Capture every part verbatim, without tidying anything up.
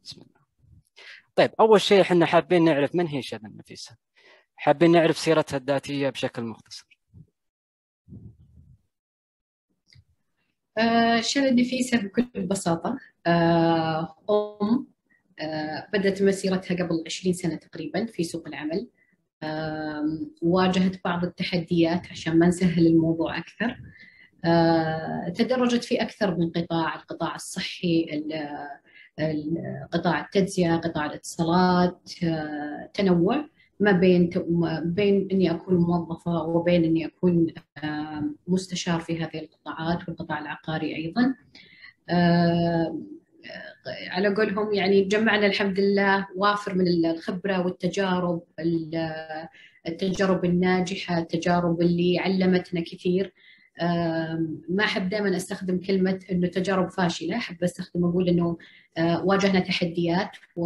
بسم الله. طيب أول شيء احنا حابين نعرف من هي شذى النفيسة، حابين نعرف سيرتها الذاتية بشكل مختصر. آه شذى النفيسة بكل بساطة آه أم آه بدأت مسيرتها قبل عشرين سنة تقريبا في سوق العمل. آه واجهت بعض التحديات عشان ما نسهل الموضوع أكثر. آه تدرجت في أكثر من قطاع، القطاع الصحي، قطاع التجزئة، قطاع الاتصالات، آه تنوع ما بين ما بين اني اكون موظفه وبين اني اكون آه مستشار في هذه القطاعات، والقطاع العقاري ايضا. آه على قولهم يعني جمعنا الحمد لله وافر من الخبره والتجارب، التجارب الناجحه، التجارب اللي علمتنا كثير. ما احب دائما استخدم كلمه انه تجارب فاشله، احب استخدم اقول انه واجهنا تحديات و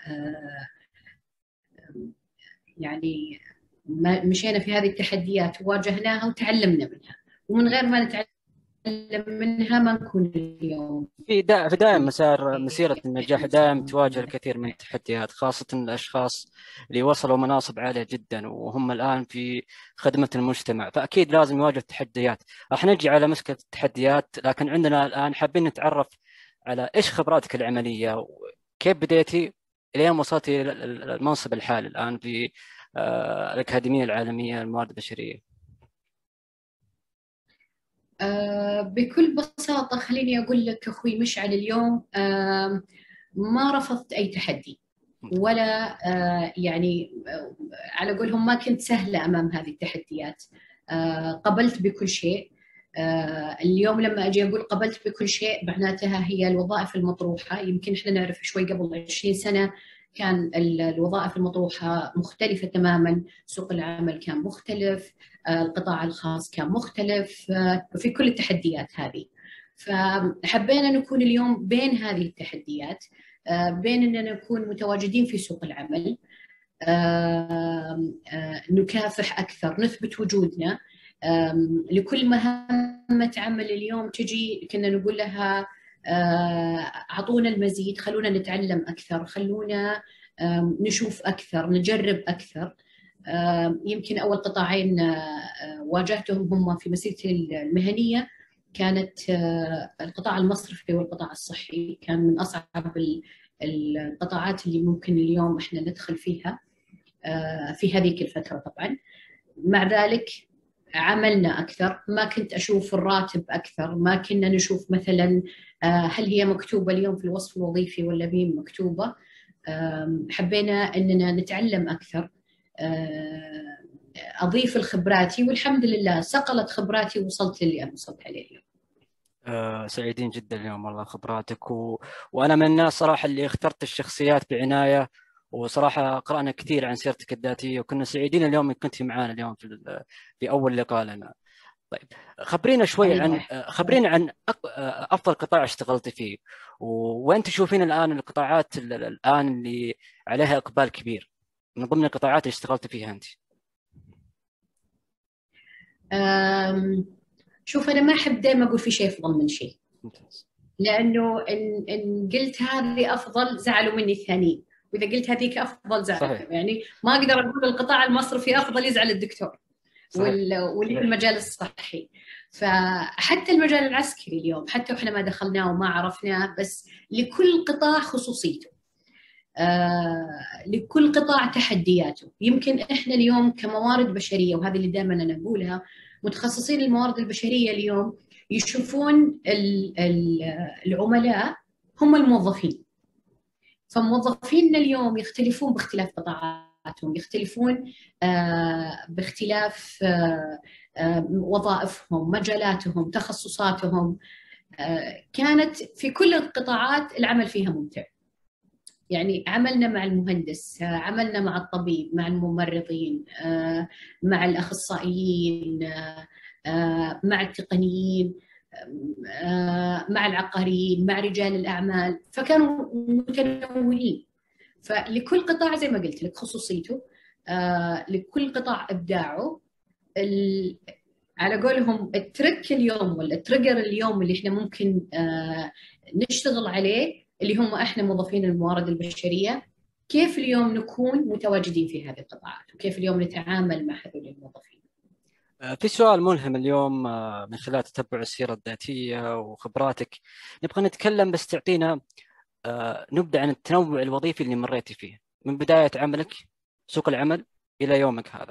يعني مشينا في هذه التحديات وواجهناها وتعلمنا منها، ومن غير ما نتعلم منها ما نكون اليوم. في دا في دائم مسار مسيرة النجاح دائم تواجه الكثير من التحديات، خاصة الأشخاص اللي وصلوا مناصب عالية جدا وهم الآن في خدمة المجتمع، فأكيد لازم يواجه التحديات. راح نجي على مسكة التحديات، لكن عندنا الآن حابين نتعرف على إيش خبراتك العملية وكيف بديتي لين وصلتي المنصب الحالي الآن في الأكاديمية العالمية للموارد البشرية. آه بكل بساطة خليني أقول لك أخوي مشعل، اليوم آه ما رفضت أي تحدي ولا آه يعني آه على قولهم ما كنت سهلة أمام هذه التحديات. آه قبلت بكل شيء. آه اليوم لما أجي أقول قبلت بكل شيء معناتها هي الوظائف المطروحة. يمكن إحنا نعرف شوي قبل عشرين سنة كان الوظائف المطروحة مختلفة تماما، سوق العمل كان مختلف، القطاع الخاص كان مختلف، في كل التحديات هذه. فحبينا نكون اليوم بين هذه التحديات، بين أننا نكون متواجدين في سوق العمل، نكافح أكثر، نثبت وجودنا. لكل مهمة عمل اليوم تجي كنا نقول لها أعطونا المزيد، خلونا نتعلم أكثر، خلونا نشوف أكثر، نجرب أكثر. يمكن أول قطاعين واجهتهم هم في مسيرتي المهنية كانت القطاع المصرفي والقطاع الصحي. كان من أصعب القطاعات اللي ممكن اليوم إحنا ندخل فيها في هذيك الفترة. طبعا مع ذلك عملنا أكثر، ما كنت أشوف الراتب أكثر، ما كنا نشوف مثلا هل هي مكتوبة اليوم في الوصف الوظيفي ولا مين مكتوبة. حبينا أننا نتعلم أكثر، أضيف الخبراتي، والحمد لله صقلت خبراتي ووصلت للي أنا وصلت عليه اليوم. آه سعيدين جدا اليوم والله خبراتك و... وأنا من الناس صراحة اللي اخترت الشخصيات بعناية، وصراحة قرأنا كثير عن سيرتك الذاتية وكنا سعيدين اليوم إنك كنت معنا اليوم في, في أول لقاء لنا. طيب خبرينا شوي عن خبرينا عن أفضل قطاع اشتغلت فيه، وين تشوفين الآن القطاعات الآن اللي عليها إقبال كبير من ضمن القطاعات اللي اشتغلت فيها أنت؟ شوف أنا ما أحب دائما أقول في شيء أفضل من شيء، لأنه إن, إن قلت هذه أفضل زعلوا مني الثانيين، وإذا قلت هذيك أفضل زعلوا. يعني ما أقدر أقول القطاع المصرفي أفضل يزعل الدكتور واللي في المجال الصحي. فحتى المجال العسكري اليوم حتى وإحنا ما دخلناه وما عرفناه، بس لكل قطاع خصوصيته، آه لكل قطاع تحدياته. يمكن إحنا اليوم كموارد بشرية، وهذه اللي دائما أنا أقولها، متخصصين الموارد البشرية اليوم يشوفون العملاء هم الموظفين. فموظفيننا اليوم يختلفون باختلاف قطاعاتهم، يختلفون آه باختلاف آه آه وظائفهم، مجالاتهم، تخصصاتهم. آه كانت في كل القطاعات العمل فيها ممتع. يعني عملنا مع المهندس، عملنا مع الطبيب، مع الممرضين، مع الأخصائيين، مع التقنيين، مع العقاريين، مع رجال الأعمال، فكانوا متنوعين. فلكل قطاع زي ما قلت لك خصوصيته، لكل قطاع إبداعه. على قولهم الترك اليوم ولا التريجر اليوم اللي احنا ممكن نشتغل عليه اللي هم احنا موظفين الموارد البشريه، كيف اليوم نكون متواجدين في هذه القطاعات وكيف اليوم نتعامل مع هذول الموظفين. في سؤال ملهم اليوم آه، من خلال تتبع السيرة الذاتية وخبراتك، نبغى نتكلم بس تعطينا آه، نبدأ عن التنوع الوظيفي اللي مريتي فيه من بداية عملك سوق العمل إلى يومك هذا.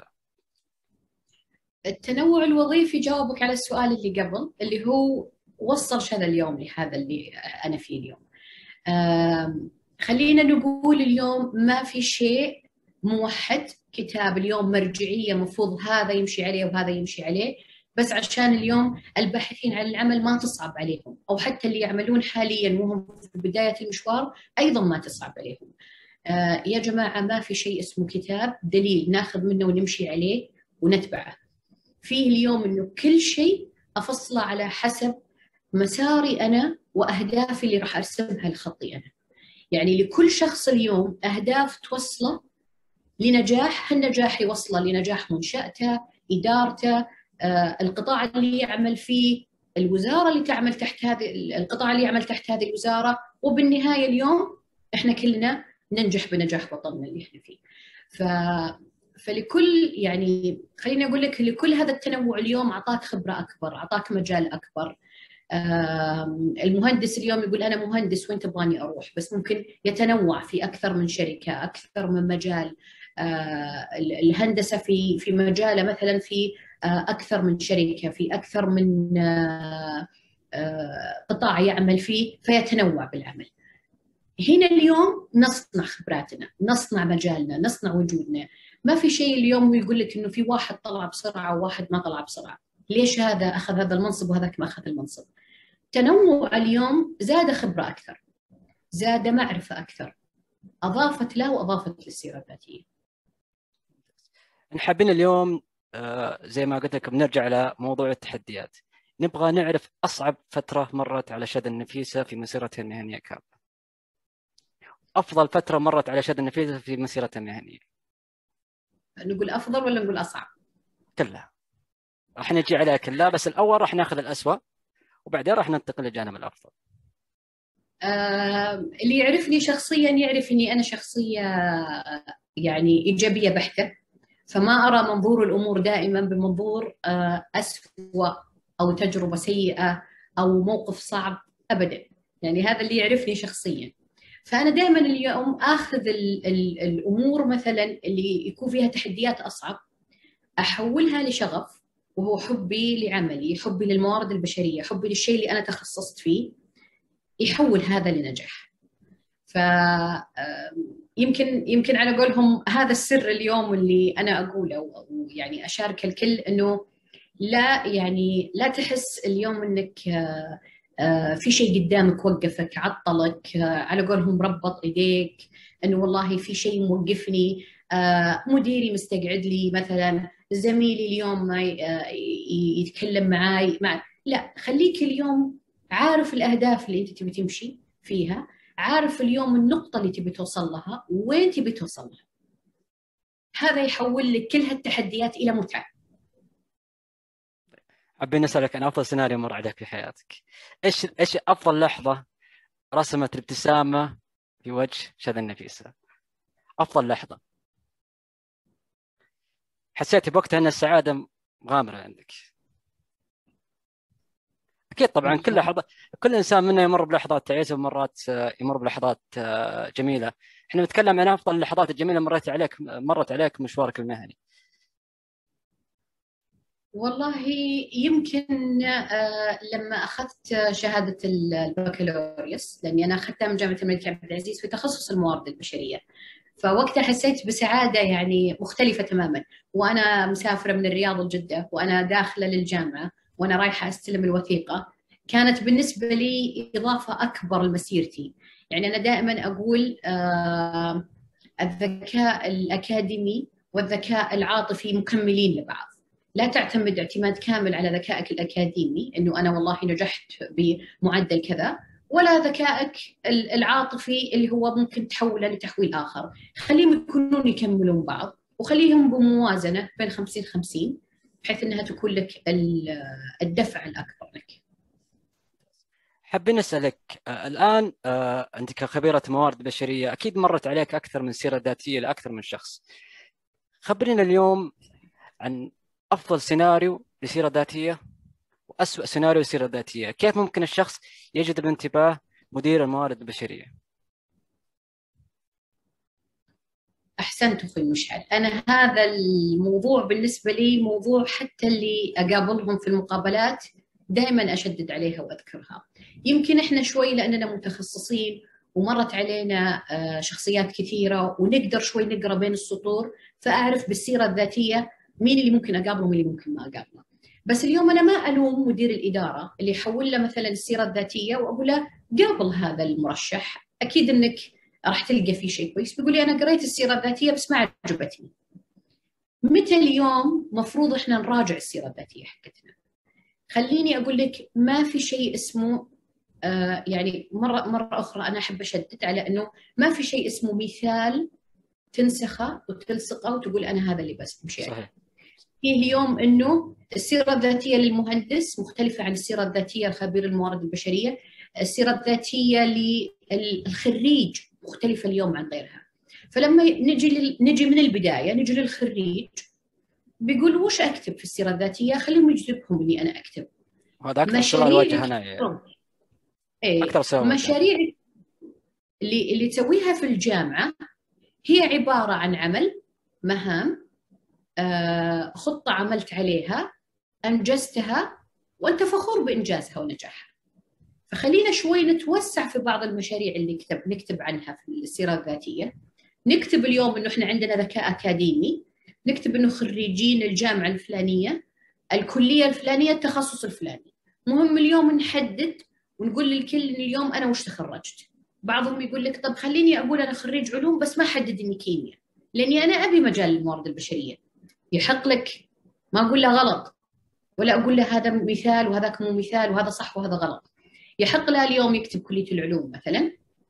التنوع الوظيفي جاوبك على السؤال اللي قبل، اللي هو وصل هذا اليوم لهذا اللي أنا فيه اليوم. خلينا نقول اليوم ما في شيء موحد، كتاب اليوم مرجعية مفروض هذا يمشي عليه وهذا يمشي عليه، بس عشان اليوم الباحثين عن العمل ما تصعب عليهم، أو حتى اللي يعملون حاليا وهم في بداية المشوار أيضا ما تصعب عليهم. آه يا جماعة ما في شيء اسمه كتاب دليل ناخذ منه ونمشي عليه ونتبعه. فيه اليوم إنه كل شيء أفصله على حسب مساري أنا وأهدافي اللي راح أرسمها لخطي أنا. يعني لكل شخص اليوم أهداف توصله لنجاح، هالنجاح يوصله لنجاح منشأته، إدارته، آه، القطاع اللي يعمل فيه، الوزارة اللي تعمل تحت هذه، القطاع اللي يعمل تحت هذه الوزارة، وبالنهاية اليوم إحنا كلنا ننجح بنجاح وطننا اللي إحنا فيه. ف فلكل يعني خليني أقول لك لكل هذا التنوع اليوم أعطاك خبرة أكبر، أعطاك مجال أكبر. المهندس اليوم يقول أنا مهندس وين تبغاني أروح، بس ممكن يتنوع في أكثر من شركة، أكثر من مجال. الهندسة في في مجاله مثلا في أكثر من شركة، في أكثر من قطاع يعمل فيه، فيتنوع بالعمل. هنا اليوم نصنع خبراتنا، نصنع مجالنا، نصنع وجودنا. ما في شيء اليوم يقول لك إنه في واحد طلع بسرعة وواحد ما طلع بسرعة، ليش هذا أخذ هذا المنصب وهذاك ما أخذ المنصب. تنوع اليوم زاد خبرة أكثر، زاد معرفة أكثر، أضافت له وأضافت للسيرة الذاتية. حابين اليوم زي ما قلت لك بنرجع على موضوع التحديات، نبغى نعرف أصعب فترة مرت على شذى النفيسة في مسيرتها المهنية كاملة. أفضل فترة مرت على شذى النفيسة في مسيرتها المهنية. نقول أفضل ولا نقول أصعب؟ كلها راح نجي عليها كلها، بس الأول راح ناخذ الأسوأ وبعدين راح ننتقل للجانب الأفضل. آه، اللي يعرفني شخصيا يعرف إني أنا شخصية يعني إيجابية بحتة، فما أرى منظور الأمور دائما بمنظور آه أسوأ أو تجربة سيئة أو موقف صعب أبدا. يعني هذا اللي يعرفني شخصيا. فأنا دائما اليوم آخذ ال ال الأمور مثلا اللي يكون فيها تحديات أصعب، أحولها لشغف، وهو حبي لعملي، حبي للموارد البشرية، حبي للشيء اللي أنا تخصصت فيه، يحول هذا لنجاح. ف يمكن يمكن على قولهم هذا السر اليوم اللي أنا أقوله أو يعني أشارك الكل، إنه لا يعني لا تحس اليوم إنك في شيء قدامك وقفك عطلك، على قولهم ربط إيديك، إنه والله في شيء موقفني، مديري مستقعد لي مثلا، زميلي اليوم ما يتكلم معاي مع... لا، خليك اليوم عارف الأهداف اللي أنت تبي تمشي فيها، عارف اليوم النقطة اللي تبي توصل لها وين تبي توصل لها. هذا يحول لك كل هالتحديات إلى متعة. حابين نسألك عن أفضل سيناريو مر عليك في حياتك. إيش إيش أفضل لحظة رسمت الابتسامة في وجه شذى النفيسة؟ أفضل لحظة حسيتي بوقتها أن السعادة مغامرة عندك. أكيد طبعا كل لحظة، كل إنسان منا يمر بلحظات تعيسة ومرات يمر بلحظات جميلة. إحنا نتكلم عن أفضل اللحظات الجميلة مرت عليك مرت عليك مشوارك المهني. والله يمكن لما أخذت شهادة البكالوريوس، لأني أنا أخذتها من جامعة الملك عبد العزيز في تخصص الموارد البشرية، فوقتها حسيت بسعادة يعني مختلفة تماما، وأنا مسافرة من الرياض لجدة وأنا داخلة للجامعة وأنا رايحة أستلم الوثيقة، كانت بالنسبة لي إضافة أكبر لمسيرتي. يعني أنا دائما أقول آه الذكاء الأكاديمي والذكاء العاطفي مكملين لبعض. لا تعتمد اعتماد كامل على ذكائك الأكاديمي إنه أنا والله نجحت بمعدل كذا، ولا ذكائك العاطفي اللي هو ممكن تحوله لتحويل آخر. خليهم يكونون يكملون بعض، وخليهم بموازنة بين خمسين خمسين، بحيث أنها تكون لك الدفع الأكبر لك. حابين نسألك آه، الآن آه، أنت كخبيرة موارد بشرية أكيد مرت عليك أكثر من سيرة ذاتية لأكثر من شخص. خبرينا اليوم عن أفضل سيناريو لسيرة ذاتية وأسوأ سيناريو لسيرة ذاتية، كيف ممكن الشخص يجذب انتباه مدير الموارد البشرية؟ أحسنت أخوي مشعل. أنا هذا الموضوع بالنسبة لي موضوع حتى اللي أقابلهم في المقابلات دائما أشدد عليها وأذكرها. يمكن إحنا شوي لأننا متخصصين ومرت علينا شخصيات كثيرة ونقدر شوي نقرأ بين السطور، فأعرف بالسيرة الذاتية مين اللي ممكن أقابله ومين اللي ممكن ما أقابله. بس اليوم أنا ما ألوم مدير الإدارة اللي يحول له مثلا السيرة الذاتية وأقول له قابل هذا المرشح، أكيد إنك راح تلقى فيه شيء كويس. بيقول لي أنا قريت السيرة الذاتية بس ما عجبتني. متى اليوم مفروض إحنا نراجع السيرة الذاتية حقتنا؟ خليني أقول لك ما في شيء اسمه آه يعني مرة مرة أخرى أنا أحب أشدد على أنه ما في شيء اسمه مثال تنسخه وتلصقه وتقول أنا هذا اللي بس بمشي عليه. فيه اليوم أنه السيرة الذاتية للمهندس مختلفة عن السيرة الذاتية لخبير الموارد البشرية، السيرة الذاتية للخريج مختلفة اليوم عن غيرها. فلما نجي نجي من البداية نجي للخريج بيقول وش أكتب في السيرة الذاتية؟ خليهم يجذبهم إني أنا أكتب. هذا أكثر سؤال واجهنا يعني. إيه أكثر سؤال مشاريع اللي اللي تسويها في الجامعة هي عبارة عن عمل مهام، آه خطة عملت عليها أنجزتها وأنت فخور بإنجازها ونجاحها. فخلينا شوي نتوسع في بعض المشاريع اللي نكتب نكتب عنها في السيرة الذاتية. نكتب اليوم إنه إحنا عندنا ذكاء أكاديمي، نكتب إنه خريجين الجامعة الفلانية، الكلية الفلانية، التخصص الفلاني. مهم اليوم نحدد ونقول للكل إن اليوم أنا وش تخرجت. بعضهم يقول لك طب خليني أقول أنا خريج علوم بس ما حدد إني كيمياء لأني أنا أبي مجال الموارد البشرية. يحق لك، ما أقول له غلط ولا أقول له هذا مثال وهذاك مو مثال وهذا صح وهذا غلط. يحق له اليوم يكتب كلية العلوم مثلا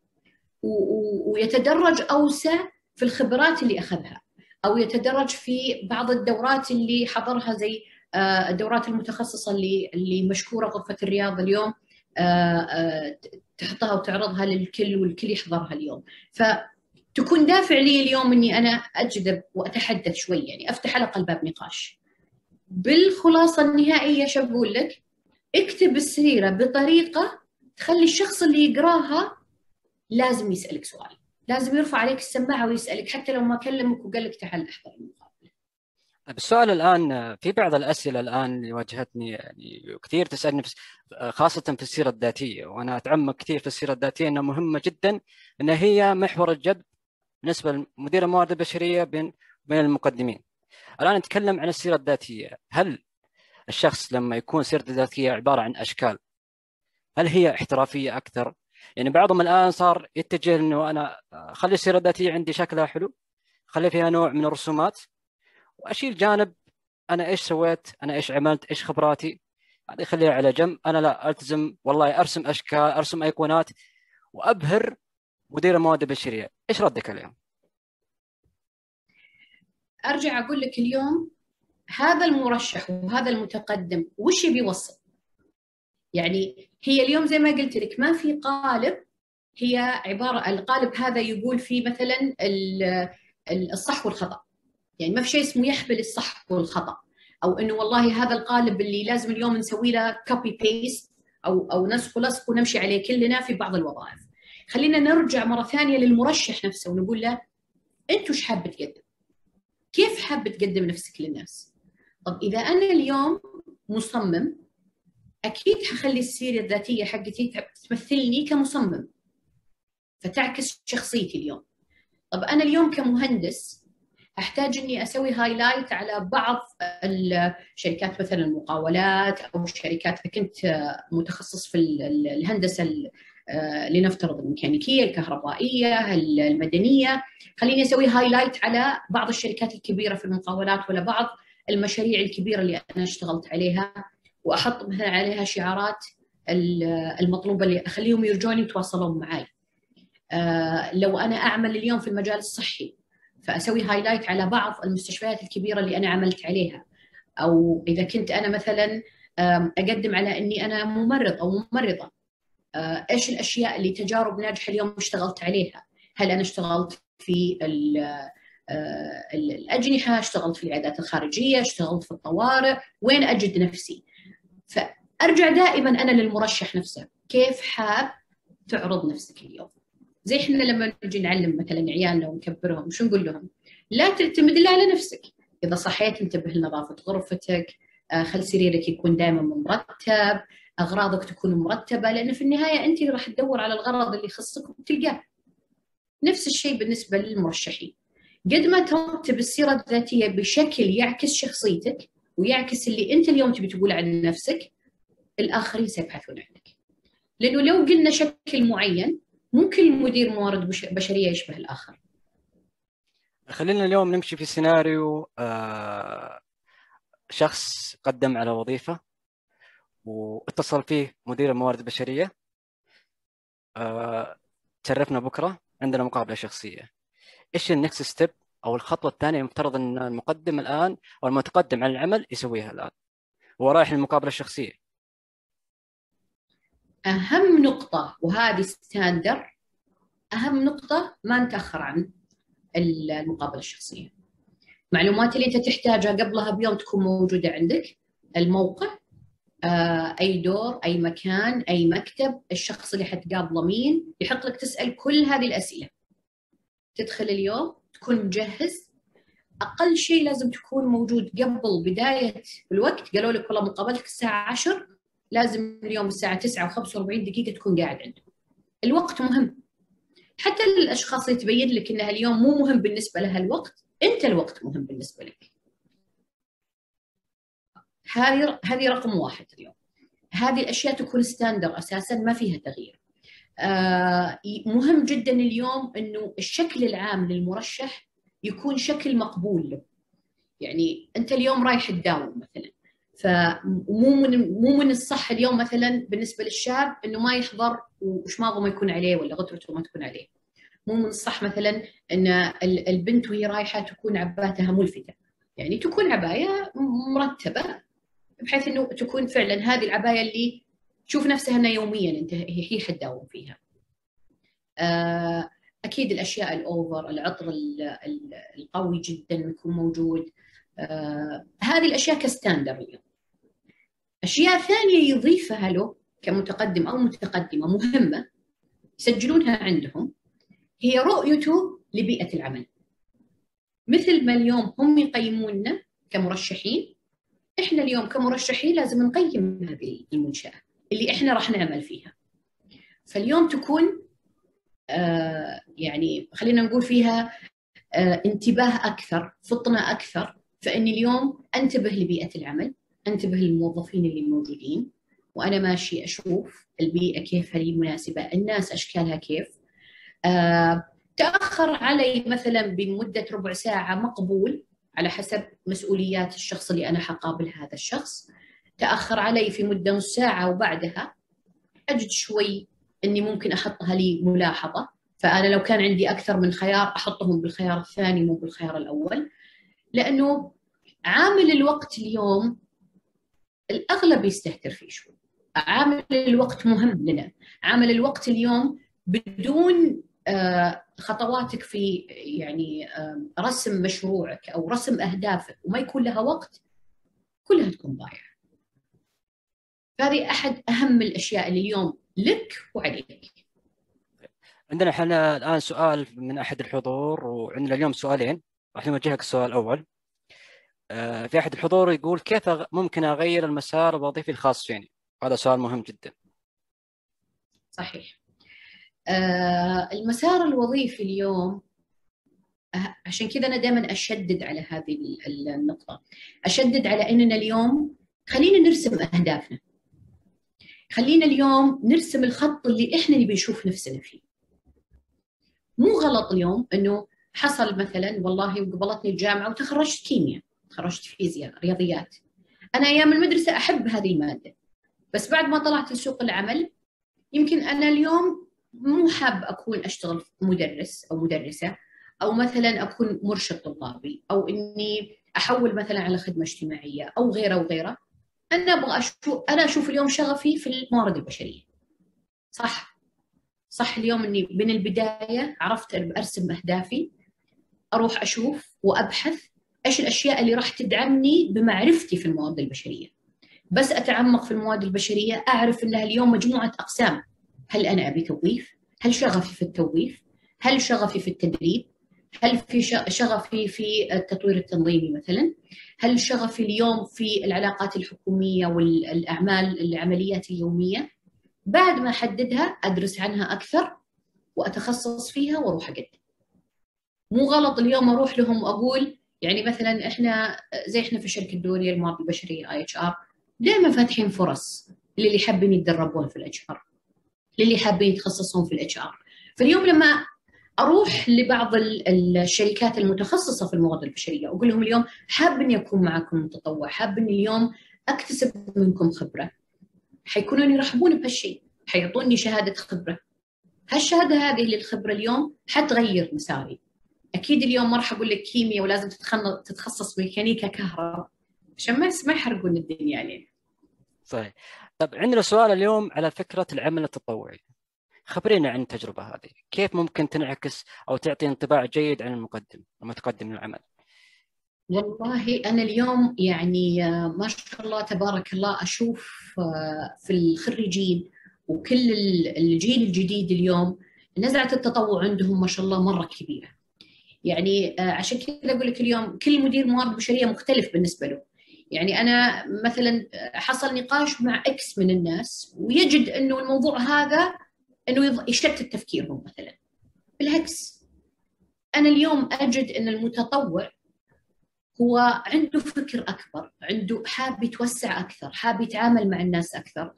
ويتدرج أوسع في الخبرات اللي أخذها، أو يتدرج في بعض الدورات اللي حضرها زي الدورات المتخصصة اللي اللي مشكورة غرفة الرياض اليوم تحطها وتعرضها للكل والكل يحضرها اليوم. فتكون دافع لي اليوم إني أنا أجذب وأتحدث شوي، يعني أفتح على قلب نقاش. بالخلاصة النهائية شو بقول لك؟ اكتب السيرة بطريقة تخلي الشخص اللي يقراها لازم يسألك سؤال، لازم يرفع عليك السماعة ويسألك حتى لو ما كلمك وقال لك تعال احضر المقابلة. السؤال الآن في بعض الأسئلة الآن اللي واجهتني يعني كثير تسألني خاصة في السيرة الذاتية، وأنا أتعمق كثير في السيرة الذاتية أنها مهمة جدا، أنها هي محور الجذب بالنسبة لمدير الموارد البشرية بين بين المقدمين. الآن نتكلم عن السيرة الذاتية. هل الشخص لما يكون سيرته الذاتية عبارة عن أشكال، هل هي احترافية أكثر؟ يعني بعضهم الآن صار يتجه أنه أنا خلي السيرة الذاتية عندي شكلها حلو، خلي فيها نوع من الرسومات، وأشيل جانب أنا إيش سويت، أنا إيش عملت، إيش خبراتي، هذه خليها على جنب. أنا لا ألتزم والله أرسم أشكال، أرسم أيقونات وأبهر مدير الموارد البشرية. إيش ردك عليهم؟ أرجع أقول لك اليوم هذا المرشح وهذا المتقدم وش يبي يوصل؟ يعني هي اليوم زي ما قلت لك ما في قالب، هي عبارة القالب هذا يقول فيه مثلا الصح والخطأ، يعني ما في شيء اسمه يحمل الصح والخطأ، أو إنه والله هذا القالب اللي لازم اليوم نسوي له كوبي بيست أو أو نسخ ولصق ونمشي عليه كلنا في بعض الوظائف. خلينا نرجع مرة ثانية للمرشح نفسه ونقول له أنت وش حاب تقدم؟ كيف حاب تقدم نفسك للناس؟ طب إذا أنا اليوم مصمم أكيد حخلي السيرة الذاتية حقتي تمثلني كمصمم فتعكس شخصيتي اليوم. طب أنا اليوم كمهندس أحتاج إني أسوي هايلايت على بعض الشركات مثلا المقاولات أو الشركات إذا كنت متخصص في الهندسة لنفترض الميكانيكية الكهربائية المدنية، خليني أسوي هايلايت على بعض الشركات الكبيرة في المقاولات ولا بعض المشاريع الكبيرة اللي أنا اشتغلت عليها، وأحط مثلا عليها شعارات المطلوبة اللي أخليهم يرجعون يتواصلون معي. آه لو أنا أعمل اليوم في المجال الصحي فأسوي هايلايت على بعض المستشفيات الكبيرة اللي أنا عملت عليها، أو إذا كنت أنا مثلا أقدم على أني أنا ممرض أو ممرضة إيش الأشياء اللي تجارب ناجحة اليوم اشتغلت عليها؟ هل أنا اشتغلت في الأجنحة، اشتغلت في العيادات الخارجية، اشتغلت في الطوارئ، وين أجد نفسي؟ فأرجع دائما أنا للمرشح نفسه، كيف حاب تعرض نفسك اليوم؟ زي إحنا لما نجي نعلم مثلا عيالنا ونكبرهم، شو نقول لهم؟ لا تعتمد إلا على نفسك. إذا صحيت انتبه لنظافة غرفتك، خل سريرك يكون دائما مرتب، أغراضك تكون مرتبة، لأن في النهاية أنت راح تدور على الغرض اللي يخصك وتلقاه. نفس الشيء بالنسبة للمرشحين، قد ما ترتب السيرة الذاتية بشكل يعكس شخصيتك ويعكس اللي أنت اليوم تبي تقول عن نفسك، الآخرين سيبحثون عنك. لأنه لو قلنا شكل معين، مو كل مدير موارد بشرية يشبه الآخر. خلينا اليوم نمشي في سيناريو آه شخص قدم على وظيفة واتصل فيه مدير الموارد البشرية، آه تشرفنا بكرة عندنا مقابلة شخصية. إيش النكست ستيب أو الخطوة الثانية المفترض أن المقدم الآن أو المتقدم على العمل يسويها الآن هو رايح للمقابلة الشخصية؟ أهم نقطة، وهذه ستاندر، أهم نقطة ما نتأخر عن المقابلة الشخصية. معلومات اللي أنت تحتاجها قبلها بيوم تكون موجودة عندك، الموقع، أي دور، أي مكان، أي مكتب، الشخص اللي حتقابله مين، يحط لك تسأل كل هذه الأسئلة. تدخل اليوم تكون مجهز، أقل شيء لازم تكون موجود قبل بداية الوقت. قالوا لك والله مقابلتك الساعة عشر، لازم اليوم الساعة تسعة وخمسة وأربعين دقيقة تكون قاعد عندهم. الوقت مهم، حتى الأشخاص اللي تبين لك إنها اليوم مو مهم بالنسبة لها الوقت، أنت الوقت مهم بالنسبة لك. هذه هذه رقم واحد اليوم. هذه الأشياء تكون ستاندر أساساً، ما فيها تغيير. آه مهم جداً اليوم إنه الشكل العام للمرشح يكون شكل مقبول له. يعني أنت اليوم رايح تداوم مثلاً، فمو من مو من الصح اليوم مثلاً بالنسبة للشاب إنه ما يحضر وشماغه ما يكون عليه ولا غترته ما تكون عليه. مو من الصح مثلاً إن البنت وهي رايحة تكون عباتها ملفتة، يعني تكون عباية مرتبة بحيث انه تكون فعلا هذه العبايه اللي تشوف نفسها انها يوميا انت هي حتداوم فيها. اكيد الاشياء الاوفر، العطر القوي جدا يكون موجود. هذه الاشياء كستاندر اليوم. اشياء ثانيه يضيفها له كمتقدم او متقدمه مهمه يسجلونها عندهم، هي رؤيته لبيئه العمل. مثل ما اليوم هم يقيموننا كمرشحين، احنا اليوم كمرشحين لازم نقيم هذه المنشأة اللي احنا راح نعمل فيها. فاليوم تكون آه يعني خلينا نقول فيها آه انتباه أكثر، فطنة أكثر. فإني اليوم أنتبه لبيئة العمل، أنتبه للموظفين اللي موجودين، وأنا ماشي أشوف البيئة كيف هي مناسبة، الناس أشكالها كيف. آه تأخر علي مثلا بمدة ربع ساعة مقبول على حسب مسؤوليات الشخص اللي أنا حقابل هذا الشخص. تأخر علي في مدة نص ساعة وبعدها أجد شوي أني ممكن أحطها لي ملاحظة، فأنا لو كان عندي أكثر من خيار أحطهم بالخيار الثاني مو بالخيار الأول. لأنه عامل الوقت اليوم الأغلب يستهتر فيه شوي. عامل الوقت مهم لنا. عامل الوقت اليوم بدون خطواتك في يعني رسم مشروعك أو رسم أهدافك وما يكون لها وقت، كلها تكون ضايعة. هذه أحد أهم الأشياء اللي اليوم لك وعليك. عندنا احنا الآن سؤال من أحد الحضور، وعندنا اليوم سؤالين. راح نوجهك السؤال الأول. في أحد الحضور يقول كيف ممكن أغير المسار الوظيفي الخاص فيني؟ هذا سؤال مهم جدا. صحيح. آه المسار الوظيفي اليوم، عشان كذا أنا دائما أشدد على هذه النقطة، أشدد على أننا اليوم خلينا نرسم أهدافنا، خلينا اليوم نرسم الخط اللي إحنا نبي نشوف نفسنا فيه. مو غلط اليوم أنه حصل مثلا والله قبلتني الجامعة وتخرجت كيمياء، تخرجت فيزياء، رياضيات. أنا أيام المدرسة أحب هذه المادة، بس بعد ما طلعت لسوق العمل يمكن أنا اليوم مو حاب أكون أشتغل مدرس أو مدرسة، أو مثلا أكون مرشد طلابي، أو إني أحول مثلا على خدمة اجتماعية أو غيره وغيره. أنا أبغى أشوف، أنا أشوف اليوم شغفي في الموارد البشرية. صح صح. اليوم اني من البدايه عرفت ارسم اهدافي، اروح اشوف وابحث ايش الاشياء اللي راح تدعمني بمعرفتي في الموارد البشريه. بس اتعمق في الموارد البشريه اعرف انها اليوم مجموعه اقسام. هل انا ابي توظيف؟ هل شغفي في التوظيف؟ هل شغفي في التدريب؟ هل في شغفي في التطوير التنظيمي مثلا؟ هل شغفي اليوم في العلاقات الحكوميه والاعمال العمليات اليوميه؟ بعد ما احددها ادرس عنها اكثر واتخصص فيها واروح اقدم. مو غلط اليوم اروح لهم واقول يعني مثلا احنا زي احنا في الشركه الدوليه للموارد البشريه اي اتش ار دائما فاتحين فرص للي حابين يتدربون في الاتش ار، للي حابين يتخصصون في الاتش ار. فاليوم لما اروح لبعض الشركات المتخصصه في الموارد البشريه واقول لهم اليوم حاب اني اكون معكم متطوع، حاب اني اليوم اكتسب منكم خبره، حيكونون يرحبون بهالشيء، حيعطوني شهاده خبره. هالشهاده هذه للخبره اليوم حتغير مساري. اكيد اليوم ما راح اقول لك كيمياء ولازم تتخصص ميكانيكا كهرباء عشان ما ما يحرقون الدنيا علينا. صحيح. طب عندنا سؤال اليوم على فكره العمل التطوعي. خبرينا عن التجربه هذه، كيف ممكن تنعكس او تعطي انطباع جيد عن المقدم المتقدم للعمل؟ والله انا اليوم يعني ما شاء الله تبارك الله اشوف في الخريجين وكل الجيل الجديد اليوم نزعه التطوع عندهم ما شاء الله مره كبيره. يعني عشان كذا اقول لك اليوم كل مدير موارد بشريه مختلف بالنسبه له. يعني انا مثلا حصل نقاش مع اكس من الناس ويجد انه الموضوع هذا انه يشتت تفكيرهم مثلا. بالعكس انا اليوم اجد ان المتطوع هو عنده فكر اكبر، عنده حاب يتوسع اكثر، حاب يتعامل مع الناس اكثر.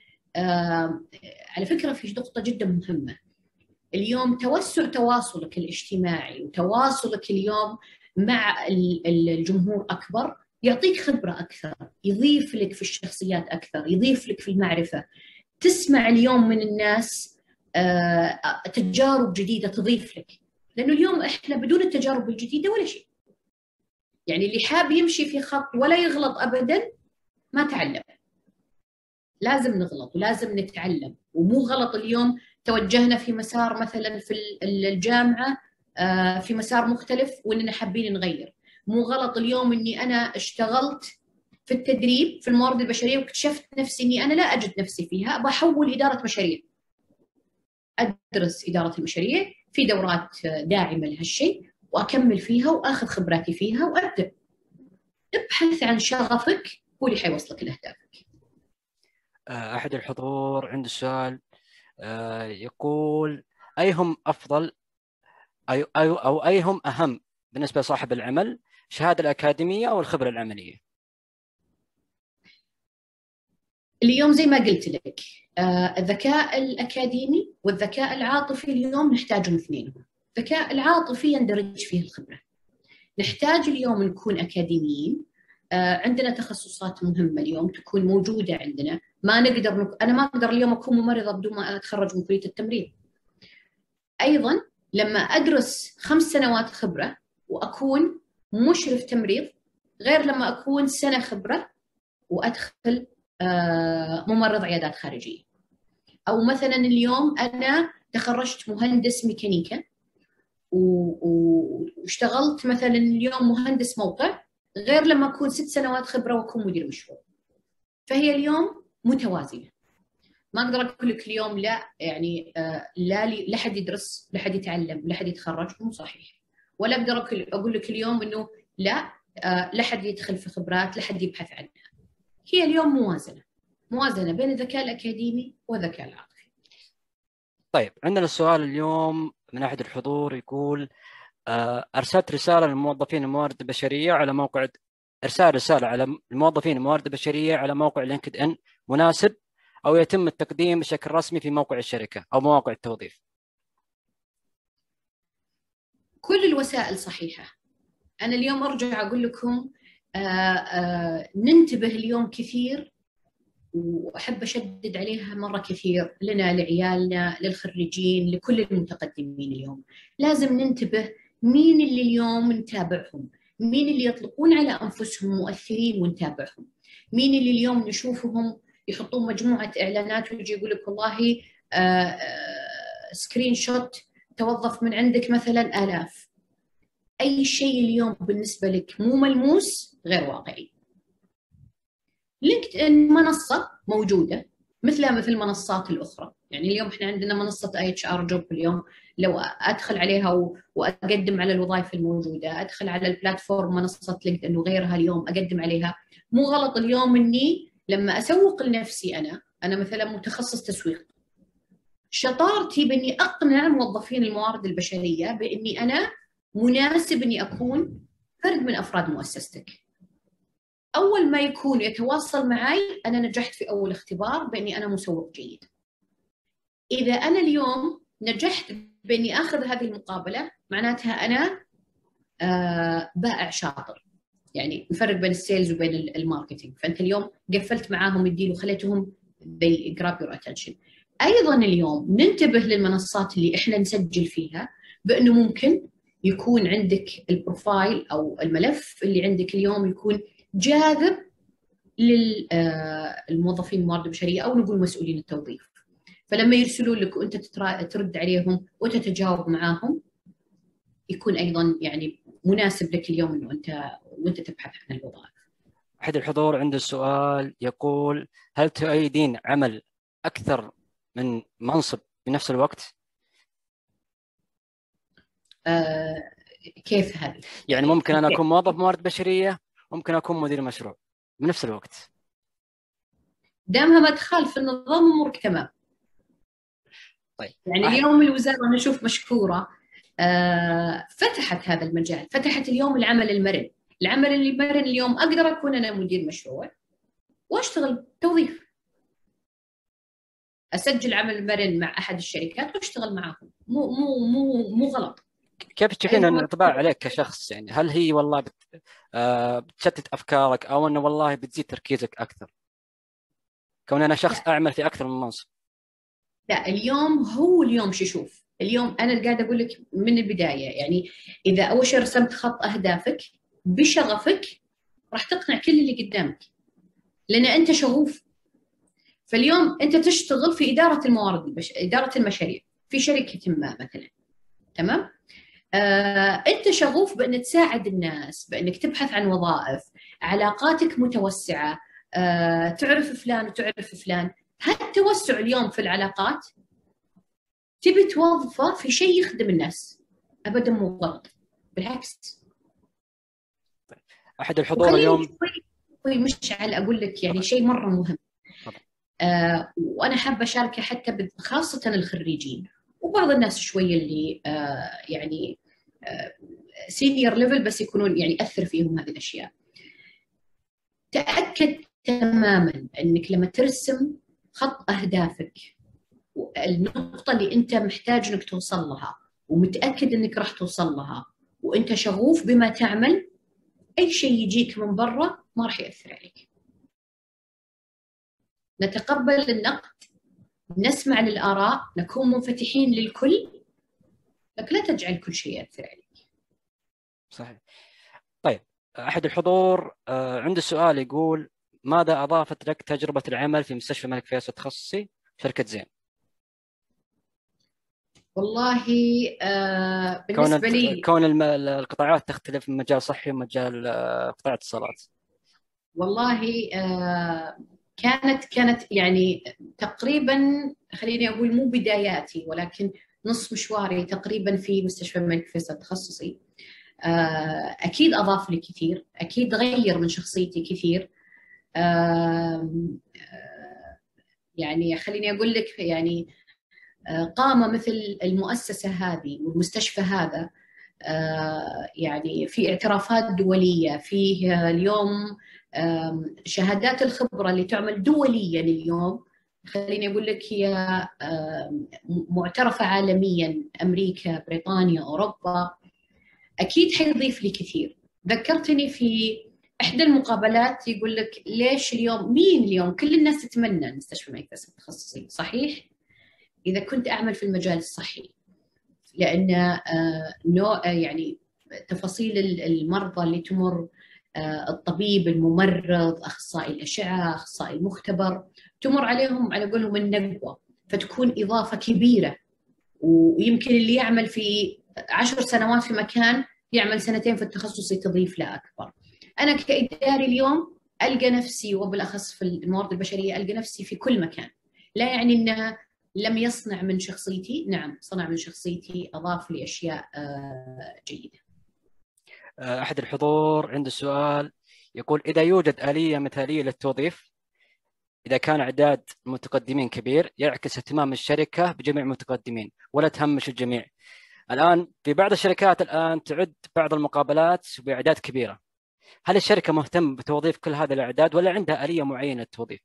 آه على فكره في نقطه جدا مهمه اليوم، توسع تواصلك الاجتماعي وتواصلك اليوم مع الجمهور أكبر يعطيك خبرة أكثر، يضيف لك في الشخصيات أكثر، يضيف لك في المعرفة. تسمع اليوم من الناس تجارب جديدة تضيف لك، لأنه اليوم إحنا بدون التجارب الجديدة ولا شيء. يعني اللي حاب يمشي في خط ولا يغلط أبدا ما تعلم. لازم نغلط ولازم نتعلم، ومو غلط اليوم توجهنا في مسار مثلا في الجامعة في مسار مختلف وإننا حابين نغير. مو غلط اليوم إني أنا اشتغلت في التدريب في الموارد البشرية واكتشفت نفسي إني أنا لا أجد نفسي فيها، بحول إدارة مشاريع، أدرس إدارة المشاريع في دورات داعمة لهالشيء وأكمل فيها وأخذ خبراتي فيها وأبدأ. ابحث عن شغفك هو اللي حيوصلك لأهدافك. أحد الحضور عنده سؤال يقول أيهم أفضل أي أو أيهم أهم بالنسبة لصاحب العمل، الشهادة الأكاديمية أو الخبرة العملية؟ اليوم زي ما قلت لك الذكاء الأكاديمي والذكاء العاطفي اليوم نحتاجهم اثنينهم. الذكاء العاطفي يندرج فيه الخبرة. نحتاج اليوم نكون أكاديميين، عندنا تخصصات مهمة اليوم تكون موجودة عندنا. ما نقدر نك... أنا ما أقدر اليوم أكون ممرضة بدون ما أتخرج من كلية التمريض. أيضا لما أدرس خمس سنوات خبرة وأكون مشرف تمريض غير لما أكون سنة خبرة وأدخل ممرض عيادات خارجية. أو مثلا اليوم أنا تخرجت مهندس ميكانيكا واشتغلت مثلا اليوم مهندس موقع غير لما أكون ست سنوات خبرة وأكون مدير مشروع. فهي اليوم متوازنة. ما أقدر أقول لك اليوم لا يعني آه لا لا حد يدرس، لا حد يتعلم، لا حد يتخرج، مو صحيح. ولا أقدر أقول لك اليوم إنه لا آه لا حد يدخل في خبرات، لا حد يبحث عنها. هي اليوم موازنة، موازنة بين الذكاء الأكاديمي والذكاء العاطفي. طيب عندنا السؤال اليوم من أحد الحضور يقول أرسلت رسالة للموظفين الموارد البشرية على موقع إرسال رسالة على الموظفين الموارد البشرية على موقع لينكد إن مناسب أو يتم التقديم بشكل رسمي في موقع الشركة أو مواقع التوظيف؟ كل الوسائل صحيحة. أنا اليوم أرجع أقول لكم آآ آآ ننتبه اليوم كثير، وأحب أشدد عليها مرة كثير لنا لعيالنا للخريجين لكل المتقدمين. اليوم لازم ننتبه مين اللي اليوم نتابعهم، مين اللي يطلقون على أنفسهم مؤثرين ونتابعهم، مين اللي اليوم نشوفهم يحطون مجموعة إعلانات ويجي يقول لك والله سكرين شوت توظف من عندك مثلا آلاف. أي شيء اليوم بالنسبة لك مو ملموس غير واقعي. لينكد إن منصة موجودة مثلها مثل المنصات الأخرى. يعني اليوم إحنا عندنا منصة آي إتش آر جوب اليوم، لو أدخل عليها وأقدم على الوظائف الموجودة، أدخل على البلاتفورم منصة لينكد إن وغيرها اليوم أقدم عليها. مو غلط اليوم إني لما أسوق لنفسي أنا أنا مثلا متخصص تسويق، شطارتي بإني أقنع موظفين الموارد البشرية بإني أنا مناسب إني أكون فرد من أفراد مؤسستك. أول ما يكون يتواصل معي أنا نجحت في أول اختبار بإني أنا مسوق جيد. إذا أنا اليوم نجحت بإني أخذ هذه المقابلة معناتها أنا آه بائع شاطر. يعني نفرق بين السيلز وبين الماركتينج. فأنت اليوم قفلت معاهم الديل وخليتهم they grab your attention. أيضا اليوم ننتبه للمنصات اللي إحنا نسجل فيها بأنه ممكن يكون عندك البروفايل أو الملف اللي عندك اليوم يكون جاذب للموظفين الموارد البشرية أو نقول مسؤولين التوظيف. فلما يرسلون لك وأنت ترد عليهم وتتجاوب معاهم يكون أيضا يعني مناسب لك اليوم إنه أنت وأنت تبحث عن الوظائف. أحد الحضور عنده سؤال يقول: هل تؤيدين عمل أكثر من منصب بنفس الوقت؟ آه كيف هذه؟ يعني ممكن أنا أكون موظف موارد بشرية، ممكن أكون مدير مشروع بنفس الوقت. دامها ما تخالف النظام أمورك تمام. طيب. يعني أحد. اليوم الوزارة أنا أشوف مشكورة آه فتحت هذا المجال، فتحت اليوم العمل المرن. العمل المرن اليوم أقدر أكون أنا مدير مشروع وأشتغل توظيف، أسجل عمل مرن مع أحد الشركات وأشتغل معاهم. مو مو مو مو غلط. كيف تشوفين انطباع عليك كشخص؟ يعني هل هي والله بت... آه بتشتت أفكارك، أو أنه والله بتزيد تركيزك أكثر كون أنا شخص لا. أعمل في أكثر من منصب؟ لا، اليوم هو اليوم شو شوف اليوم أنا قاعدة أقول لك من البداية. يعني إذا أول شيء رسمت خط أهدافك بشغفك راح تقنع كل اللي قدامك، لأن أنت شغوف. فاليوم أنت تشتغل في إدارة الموارد البش... إدارة المشاريع في شركة ما مثلا، تمام؟ آه، أنت شغوف بأن تساعد الناس، بأنك تبحث عن وظائف، علاقاتك متوسعة، آه، تعرف فلان وتعرف فلان. هالتوسع اليوم في العلاقات تبي توظفه في شيء يخدم الناس، أبدا مو غلط، بالعكس. أحد الحضور اليوم شوي مشعل أقول لك يعني شيء مرة مهم، آه، وأنا حابة أشاركه حتى خاصة الخريجين وبعض الناس شوية اللي آه يعني آه سينيور ليفل بس يكونون يعني أثر فيهم هذه الأشياء. تأكد تماما أنك لما ترسم خط أهدافك النقطة اللي أنت محتاج أنك توصل لها ومتأكد أنك راح توصل لها وأنت شغوف بما تعمل، أي شيء يجيك من برا ما راح يأثر عليك. نتقبل النقد، نسمع للآراء، نكون منفتحين للكل، لكن لا تجعل كل شيء يأثر عليك. صحيح. طيب، أحد الحضور عنده سؤال يقول: ماذا أضافت لك تجربة العمل في مستشفى الملك فيصل التخصصي شركة زين؟ والله آه بالنسبة كون لي كون القطاعات تختلف من مجال صحي ومجال قطاع اتصالات. والله آه كانت كانت يعني تقريبا خليني أقول مو بداياتي ولكن نص مشواري تقريبا في مستشفى الملك فيصل التخصصي. آه أكيد أضاف لي كثير، أكيد غير من شخصيتي كثير. آه يعني خليني أقول لك يعني قامة مثل المؤسسة هذه والمستشفى هذا يعني في اعترافات دولية، فيه اليوم شهادات الخبرة اللي تعمل دوليا اليوم، خليني أقول لك هي معترفة عالميا، أمريكا، بريطانيا، أوروبا. أكيد حيضيف لي كثير. ذكرتني في إحدى المقابلات يقول لك ليش اليوم مين اليوم كل الناس تتمنى مستشفى الملك فيصل التخصصي، صحيح إذا كنت أعمل في المجال الصحي، لأن نوع يعني تفاصيل المرضى اللي تمر الطبيب، الممرض، أخصائي الأشعة، أخصائي المختبر، تمر عليهم على قولهم النقوة. فتكون إضافة كبيرة. ويمكن اللي يعمل في عشر سنوات في مكان يعمل سنتين في التخصص تضيف له أكبر. أنا كإداري اليوم ألقى نفسي، وبالأخص في الموارد البشرية، ألقى نفسي في كل مكان. لا يعني أنها لم يصنع من شخصيتي، نعم صنع من شخصيتي، أضاف لي أشياء جيدة. أحد الحضور عنده سؤال يقول: إذا يوجد آلية مثالية للتوظيف، إذا كان أعداد المتقدمين كبير، يعكس اهتمام الشركة بجميع المتقدمين ولا تهمش الجميع. الآن في بعض الشركات الآن تعد بعض المقابلات بأعداد كبيرة، هل الشركة مهتمة بتوظيف كل هذه الأعداد ولا عندها آلية معينة للتوظيف؟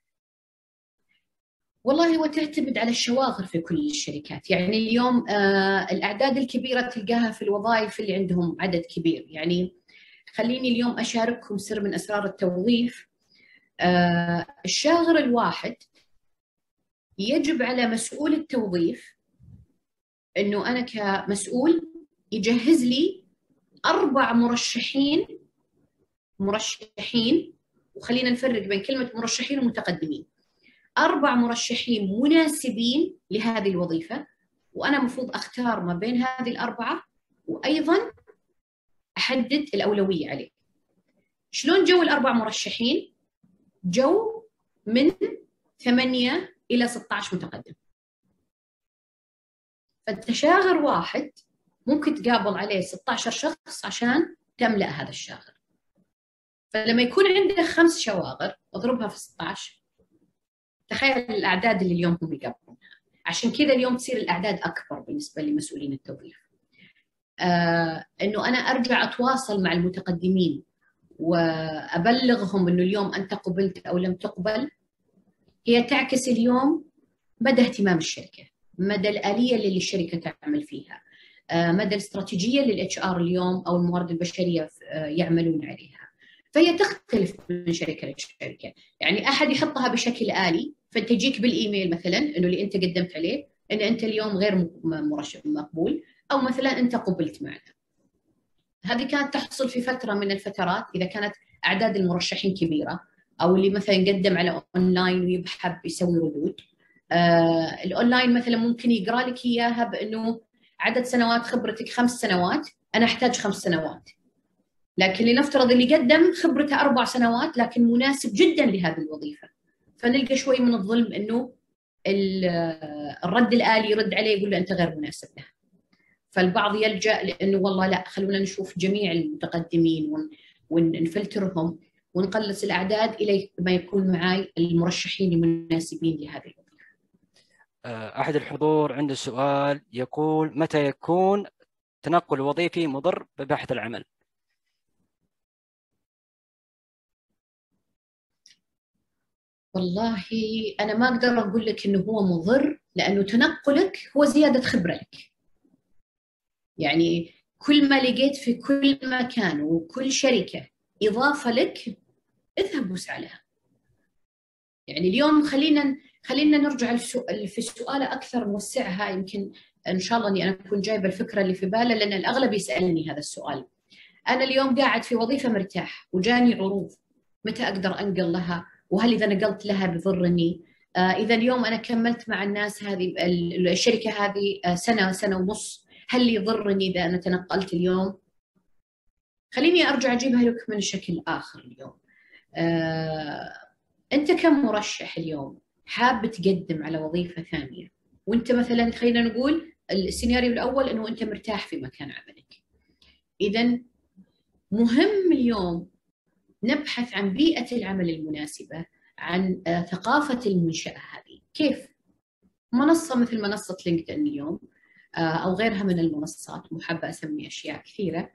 والله هو تعتمد على الشواغر في كل الشركات. يعني اليوم آه الأعداد الكبيرة تلقاها في الوظائف اللي عندهم عدد كبير. يعني خليني اليوم أشارككم سر من أسرار التوظيف. آه الشاغر الواحد يجب على مسؤول التوظيف أنه أنا كمسؤول يجهز لي أربع مرشحين مرشحين وخلينا نفرق بين كلمة مرشحين ومتقدمين. أربع مرشحين مناسبين لهذه الوظيفة، وأنا مفروض أختار ما بين هذه الأربعة، وأيضا أحدد الأولوية عليه. شلون جو الأربع مرشحين؟ جو من ثمانية إلى ستة عشر متقدم. فأنت شاغر واحد ممكن تقابل عليه ستة عشر شخص عشان تملأ هذا الشاغر. فلما يكون عندك خمس شواغر اضربها في ستة عشر، تخيل الأعداد اللي اليوم هم يقابلونها. عشان كذا اليوم تصير الأعداد أكبر بالنسبة لمسؤولين التوظيف. آه إنه أنا أرجع أتواصل مع المتقدمين وأبلغهم إنه اليوم أنت قبلت أو لم تقبل، هي تعكس اليوم مدى اهتمام الشركة، مدى الآلية اللي الشركة تعمل فيها، آه مدى الاستراتيجية اللي الاتش ار اليوم أو الموارد البشرية آه يعملون عليها. فهي تختلف من شركة لشركة. يعني أحد يحطها بشكل آلي، فأنت يجيك بالإيميل مثلا إنه اللي أنت قدمت عليه إن أنت اليوم غير مرشح مقبول، أو مثلا أنت قبلت معنا. هذه كانت تحصل في فترة من الفترات إذا كانت أعداد المرشحين كبيرة، أو اللي مثلا قدم على أونلاين ويبحب يسوي ردود. آه الأونلاين مثلا ممكن يقرأ لك إياها بأنه عدد سنوات خبرتك خمس سنوات، أنا أحتاج خمس سنوات. لكن لنفترض اللي قدم خبرته أربع سنوات لكن مناسب جدا لهذه الوظيفة، فنلقى شوي من الظلم إنه الرد الآلي يرد عليه يقول له أنت غير مناسب له. فالبعض يلجأ لأنه والله لا، خلونا نشوف جميع المتقدمين ونفلترهم ونقلص الأعداد إلى ما يكون معاي المرشحين المناسبين لهذه الوظيفة. أحد الحضور عنده سؤال يقول: متى يكون تنقل وظيفي مضر ببحث العمل؟ والله أنا ما أقدر أقول لك إنه هو مضر، لأنه تنقلك هو زيادة خبرة لك. يعني كل ما لقيت في كل مكان وكل شركة إضافة لك، اذهب واسعى لها. يعني اليوم خلينا خلينا نرجع في السؤال أكثر، نوسعها. يمكن إن شاء الله إني أنا أكون جايبة الفكرة اللي في باله، لأن الأغلب يسألني هذا السؤال. أنا اليوم قاعد في وظيفة مرتاح وجاني عروض، متى أقدر أنقل لها؟ وهل إذا نقلت لها بضرني؟ آه إذا اليوم أنا كملت مع الناس هذه الشركة هذه سنة سنة ونص، هل يضرني إذا أنا تنقلت اليوم؟ خليني أرجع أجيبها لك من شكل آخر. اليوم آه أنت كمرشح اليوم حاب تقدم على وظيفة ثانية، وأنت مثلا خلينا نقول السيناريو الأول أنه أنت مرتاح في مكان عملك. إذن مهم اليوم نبحث عن بيئة العمل المناسبة، عن ثقافة المنشأة هذه. كيف؟ منصة مثل منصة لينكدين اليوم أو غيرها من المنصات، محبة أسمي أشياء كثيرة،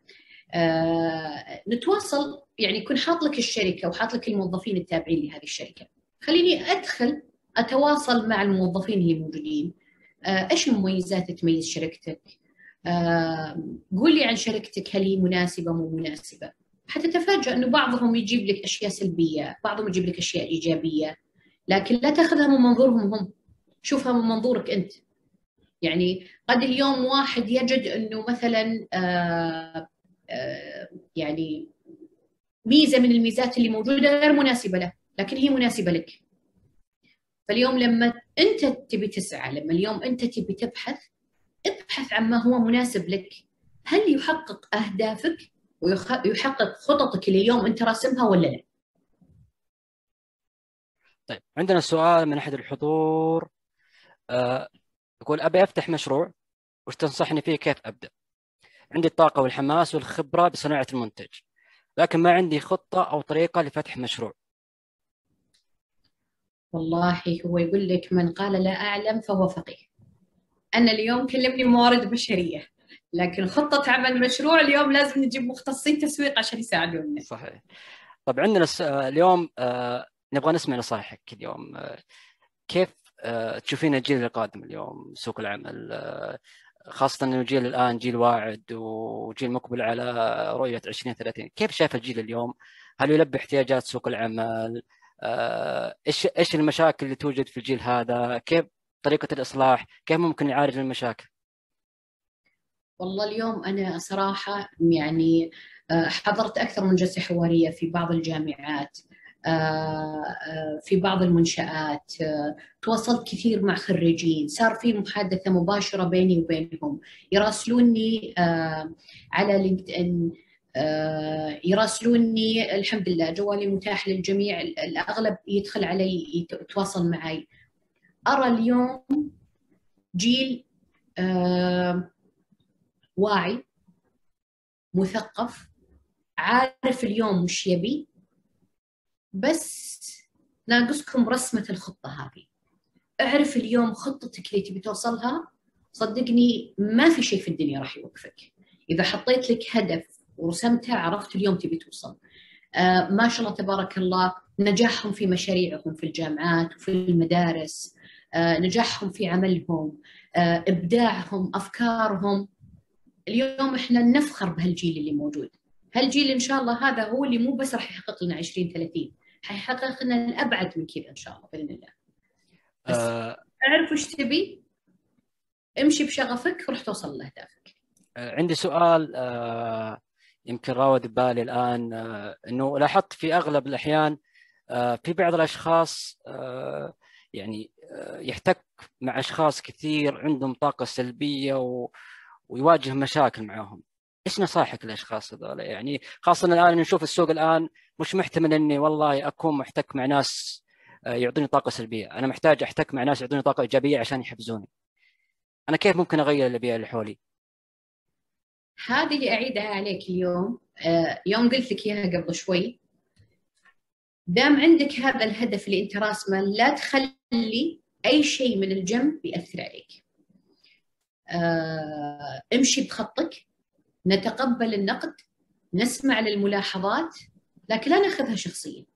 نتواصل. يعني يكون حاط لك الشركة وحاط لك الموظفين التابعين لهذه الشركة، خليني أدخل أتواصل مع الموظفين اللي موجودين. إيش المميزات تميز شركتك؟ قول لي عن شركتك، هل هي مناسبة مو مناسبة؟ حتتفاجأ أنه بعضهم يجيب لك أشياء سلبية، بعضهم يجيب لك أشياء إيجابية، لكن لا تأخذها من منظورهم هم، شوفها من منظورك أنت. يعني قد اليوم واحد يجد أنه مثلا آآ آآ يعني ميزة من الميزات اللي موجودة غير مناسبة له، لكن هي مناسبة لك. فاليوم لما أنت تبي تسعى، لما اليوم أنت تبي تبحث، ابحث عن ما هو مناسب لك. هل يحقق أهدافك ويحقق خططك اللي اليوم أنت راسمها ولا لا؟ طيب عندنا سؤال من أحد الحضور، آه يقول أبي أفتح مشروع، وش تنصحني فيه؟ كيف أبدأ؟ عندي الطاقة والحماس والخبرة بصناعة المنتج، لكن ما عندي خطة أو طريقة لفتح مشروع. والله هو يقول لك من قال لا أعلم فهو فقيه. أنا اليوم كلمني موارد بشرية، لكن خطة عمل مشروع اليوم لازم نجيب مختصين تسويق عشان يساعدونا. صحيح. طب عندنا اليوم آه نبغى نسمع نصائحك اليوم. آه كيف آه تشوفين الجيل القادم اليوم سوق العمل، آه خاصة أن الجيل الآن جيل واعد وجيل مقبل على رؤية عشرين ثلاثين، كيف شايف الجيل اليوم؟ هل يلبي احتياجات سوق العمل؟ آه إيش إيش المشاكل اللي توجد في الجيل هذا؟ كيف طريقة الإصلاح؟ كيف ممكن يعالج المشاكل؟ والله اليوم أنا صراحة يعني حضرت أكثر من جلسة حوارية في بعض الجامعات، في بعض المنشآت، تواصلت كثير مع خريجين، صار في محادثة مباشرة بيني وبينهم، يراسلوني على لينكد إن، يراسلوني، الحمد لله جوالي متاح للجميع، الأغلب يدخل علي يتواصل معي. أرى اليوم جيل واعي مثقف، عارف اليوم وش يبي، بس ناقصكم رسمة الخطة هذه. اعرف اليوم خطتك اللي تبي توصلها، صدقني ما في شيء في الدنيا راح يوقفك. إذا حطيت لك هدف ورسمته عرفت اليوم تبي توصل. آه ما شاء الله تبارك الله، نجاحهم في مشاريعهم في الجامعات وفي المدارس، آه نجاحهم في عملهم، آه إبداعهم، أفكارهم. اليوم احنا نفخر بهالجيل اللي موجود. هالجيل ان شاء الله هذا هو اللي مو بس راح يحقق لنا عشرين ثلاثين، حيحقق لنا الابعد من كذا ان شاء الله باذن الله. بس آه اعرف وش تبي، امشي بشغفك وراح توصل لاهدافك. عندي سؤال آه يمكن راود ببالي الآن، آه أنه لاحظت في أغلب الأحيان آه في بعض الأشخاص آه يعني آه يحتك مع أشخاص كثير عندهم طاقة سلبية و... ويواجه مشاكل معهم. إيش نصائحك للأشخاص هذول؟ يعني خاصة الآن نشوف السوق الآن مش محتمل أني والله أكون محتك مع ناس آه يعطوني طاقة سلبية، أنا محتاج أحتك مع ناس يعطوني طاقة إيجابية عشان يحفزوني. أنا كيف ممكن أغير البيئة اللي حولي؟ هذه اللي اعيدها عليك اليوم، آه يوم قلت لك اياها قبل شوي. دام عندك هذا الهدف اللي انت راسمه، لا تخلي اي شيء من الجنب ياثر عليك. آه امشي بخطك، نتقبل النقد، نسمع للملاحظات، لكن لا ناخذها شخصيا.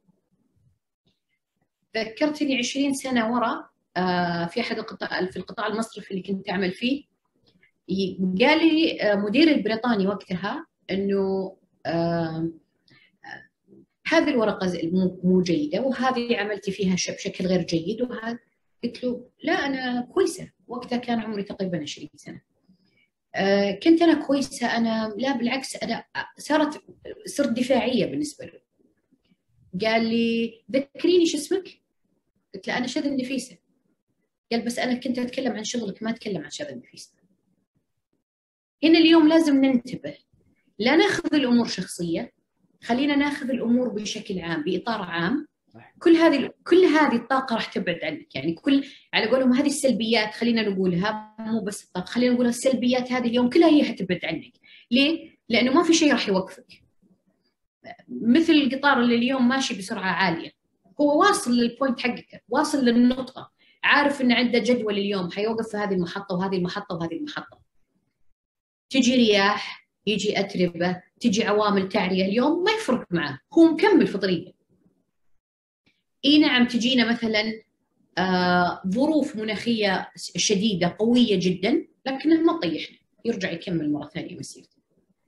ذكرتني عشرين سنة ورا، آه في أحد القطاع في القطاع المصرفي اللي كنت أعمل فيه، قال لي آه مدير البريطاني وقتها إنه آه هذه الورقة مو جيدة، وهذه عملتي فيها بشكل غير جيد، وهذا. قلت له لا أنا كويسة. وقتها كان عمري تقريبا عشرين سنة. آه كنت أنا كويسة، أنا لا بالعكس، أنا صارت صرت دفاعية بالنسبة له. قال لي ذكريني شو اسمك؟ قلت له أنا شذى النفيسة. قال بس أنا كنت أتكلم عن شغلك، ما أتكلم عن شذى النفيسة. هنا اليوم لازم ننتبه، لا ناخذ الأمور شخصية، خلينا ناخذ الأمور بشكل عام، بإطار عام. كل هذه كل هذه الطاقة راح تبعد عنك، يعني كل على قولهم هذه السلبيات خلينا نقولها، مو بس الطاقة، خلينا نقول السلبيات هذه اليوم كلها هي حتبعد عنك. ليه؟ لأنه ما في شيء راح يوقفك. مثل القطار اللي اليوم ماشي بسرعة عالية، هو واصل للبوينت حقك، واصل للنقطة، عارف إن عنده جدول اليوم حيوقف في هذه المحطة وهذه المحطة وهذه المحطة. تجي رياح، يجي أتربة، تجي عوامل تعرية، اليوم ما يفرق معه، هو مكمل في طريقه. إي نعم تجينا مثلا آه ظروف مناخية شديدة قوية جدا، لكنها ما تطيحنا، يرجع يكمل مرة ثانية مسيرته.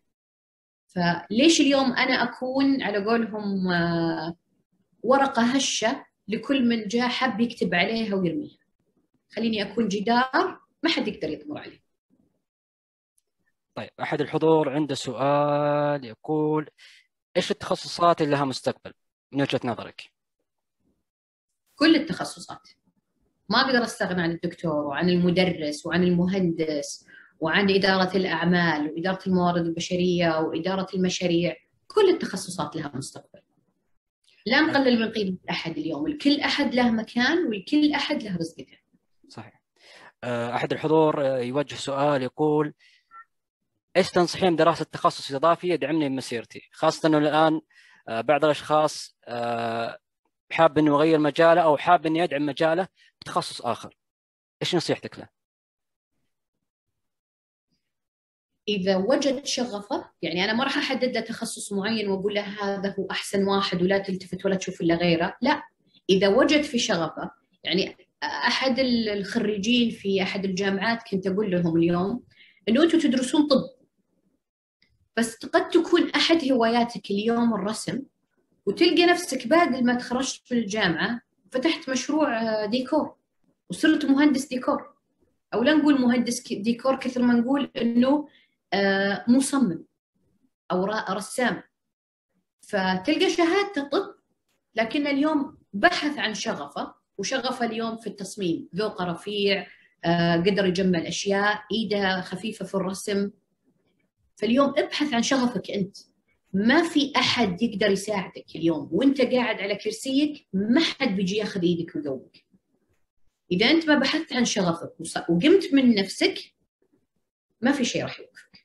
فليش اليوم أنا أكون على قولهم آه ورقة هشة لكل من جاء حب يكتب عليها ويرميها؟ خليني أكون جدار ما حد يقدر يطمر عليه. طيب أحد الحضور عنده سؤال يقول إيش التخصصات اللي لها مستقبل من وجهة نظرك؟ كل التخصصات. ما أقدر أستغنى عن الدكتور وعن المدرس وعن المهندس وعن إدارة الأعمال وإدارة الموارد البشرية وإدارة المشاريع. كل التخصصات لها مستقبل. لا نقلل من قيمة أحد اليوم، الكل أحد له مكان والكل أحد له رزقه. صحيح. أحد الحضور يوجه سؤال يقول: إيش تنصحين بدراسة تخصص إضافي يدعمني بمسيرتي، خاصة أنه الآن بعض الأشخاص حاب أنه يغير مجاله أو حاب أنه يدعم مجاله بتخصص آخر، إيش نصيحتك له؟ إذا وجد شغفه، يعني أنا ما راح أحدد له تخصص معين وأقول له هذا هو أحسن واحد ولا تلتفت ولا تشوف إلا غيره، لا. إذا وجد في شغفه، يعني أحد الخريجين في أحد الجامعات كنت أقول لهم اليوم إنه أنتم تدرسون طب، بس قد تكون أحد هواياتك اليوم الرسم، وتلقى نفسك بعد ما تخرجت من الجامعة فتحت مشروع ديكور وصرت مهندس ديكور، أو لا نقول مهندس ديكور كثر ما نقول إنه مصمم أو رسام. فتلقى شهادته طب، لكن اليوم بحث عن شغفه، وشغفه اليوم في التصميم، ذوقه رفيع، قدر يجمل أشياء، إيده خفيفة في الرسم. فاليوم ابحث عن شغفك أنت. ما في أحد يقدر يساعدك اليوم وأنت قاعد على كرسيك، ما حد بيجي ياخذ إيدك ويقومك. إذا أنت ما بحثت عن شغفك وقمت من نفسك، ما في شيء راح يوقفك.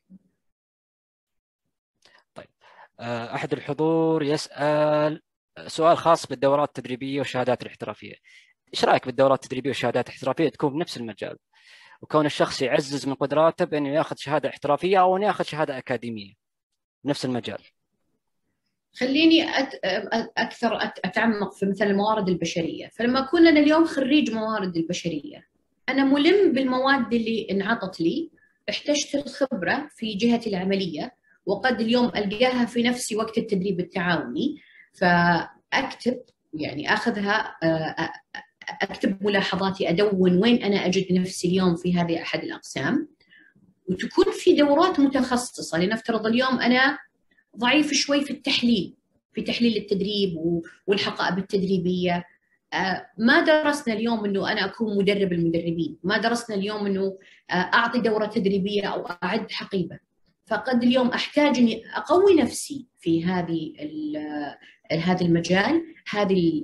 طيب، أحد الحضور يسأل سؤال خاص بالدورات التدريبية والشهادات الاحترافية. إيش رأيك بالدورات التدريبية والشهادات الاحترافية تكون بنفس المجال، وكون الشخص يعزز من قدراته بأنه يأخذ شهادة احترافية أو أنه يأخذ شهادة أكاديمية بنفس المجال؟ خليني أت... أكثر أت... أتعمق في مثل الموارد البشرية. فلما أكون أنا اليوم خريج موارد البشرية، أنا ملم بالمواد اللي انعطت لي، احتجت الخبرة في جهتي العملية، وقد اليوم ألقاها في نفسي وقت التدريب التعاوني، فأكتب، يعني أخذها، أكتب ملاحظاتي، أدون وين أنا أجد نفسي اليوم في هذه أحد الأقسام. وتكون في دورات متخصصة. لنفترض اليوم أنا ضعيف شوي في التحليل، في تحليل التدريب والحقائب التدريبية. ما درسنا اليوم أنه أنا أكون مدرب المدربين، ما درسنا اليوم أنه أعطي دورة تدريبية أو أعد حقيبة. فقد اليوم أحتاج أني أقوي نفسي في هذه هذا المجال، هذه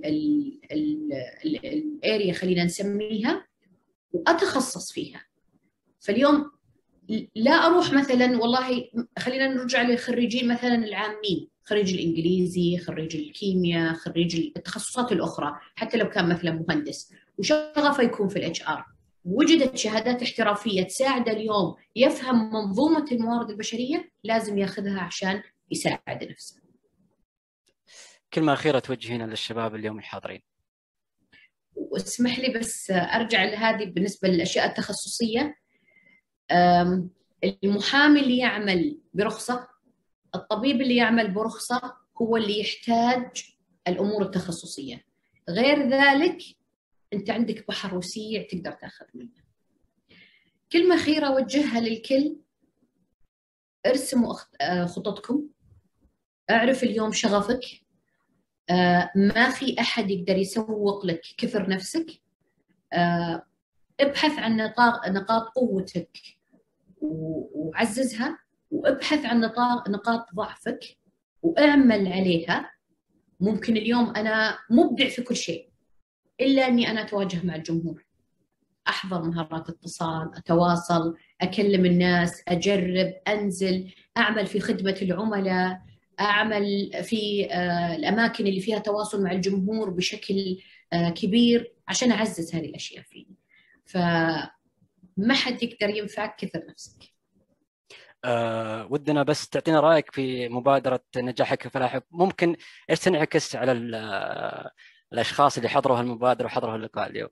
الاريا خلينا نسميها، وأتخصص فيها. فاليوم لا أروح مثلا، والله خلينا نرجع للخريجين مثلا العامين، خريج الإنجليزي، خريج الكيمياء، خريج التخصصات الأخرى، حتى لو كان مثلا مهندس وشغفه يكون في الاتش ار، وجدت شهادات احترافية تساعده اليوم يفهم منظومة الموارد البشرية، لازم ياخذها عشان يساعد نفسه. كلمة أخيرة توجهينها للشباب اليوم الحاضرين؟ واسمح لي بس أرجع لهذه بالنسبة للأشياء التخصصية. المحامي اللي يعمل برخصة، الطبيب اللي يعمل برخصة، هو اللي يحتاج الأمور التخصصية. غير ذلك أنت عندك بحر وسيع تقدر تأخذ منه. كلمة أخيرة وجهها للكل: ارسموا خططكم، اعرف اليوم شغفك. ما في أحد يقدر يسوق لك كثر نفسك. ابحث عن نقاط نقاط قوتك وعززها، وابحث عن نقاط نقاط ضعفك واعمل عليها. ممكن اليوم أنا مبدع في كل شيء إلا أني أنا أتواجه مع الجمهور، أحضر مهارات اتصال، أتواصل، أكلم الناس، أجرب، أنزل، أعمل في خدمة العملاء، أعمل في الأماكن اللي فيها تواصل مع الجمهور بشكل كبير عشان أعزز هذه الأشياء فيني. فما حد يقدر ينفعك كثر نفسك. أه ودنا بس تعطينا رأيك في مبادرة نجاحك وفلاحك. ممكن إيش تنعكس على الأشخاص اللي حضروا هالمبادرة وحضروا اللقاء اليوم؟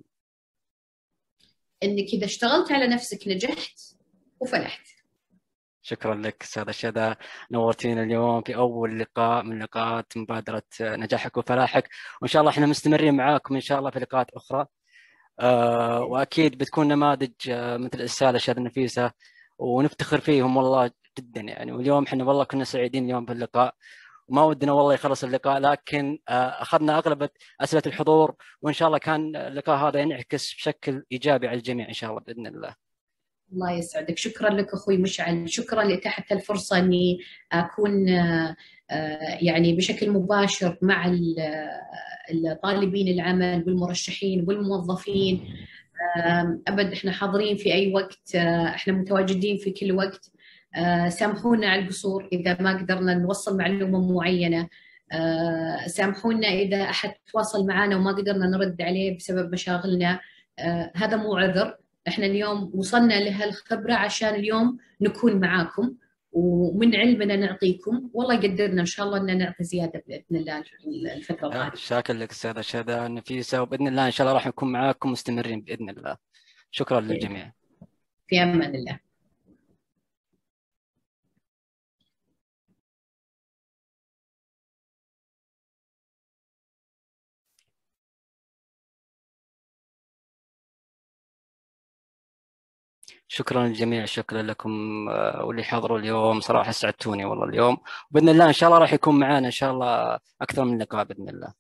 إنك إذا اشتغلت على نفسك نجحت وفلحت. شكرا لك أستاذ الشذا، نورتينا اليوم في أول لقاء من لقاءات مبادرة نجاحك وفلاحك، وإن شاء الله إحنا مستمرين معاكم إن شاء الله في لقاءات أخرى. أه وأكيد بتكون نماذج مثل الأستاذة الشاذة نفيسة ونفتخر فيهم والله جدا يعني. واليوم إحنا والله كنا سعيدين اليوم في اللقاء، ما ودنا والله يخلص اللقاء، لكن اخذنا اغلب اسئله الحضور، وان شاء الله كان اللقاء هذا ينعكس بشكل ايجابي على الجميع ان شاء الله باذن الله. الله يسعدك، شكرا لك اخوي مشعل، شكرا لاتاحه الفرصه اني اكون يعني بشكل مباشر مع الطالبين العمل والمرشحين والموظفين. ابد احنا حاضرين في اي وقت، احنا متواجدين في كل وقت. سامحونا على القصور اذا ما قدرنا نوصل معلومه معينه، سامحونا اذا احد تواصل معنا وما قدرنا نرد عليه بسبب مشاغلنا، هذا مو عذر. احنا اليوم وصلنا لهالخبره عشان اليوم نكون معاكم، ومن علمنا نعطيكم، والله يقدرنا ان شاء الله ان نعطي زياده باذن الله الفتره القادمه. شاكر لك استاذه شذى نفيسه، وباذن الله ان شاء الله راح نكون معاكم مستمرين باذن الله. شكرا للجميع. في امان الله. شكرا للجميع، شكرا لكم واللي حضروا اليوم، صراحه سعدتوني والله اليوم، وباذن الله ان شاء الله راح يكون معنا ان شاء الله اكثر من لقاء باذن الله.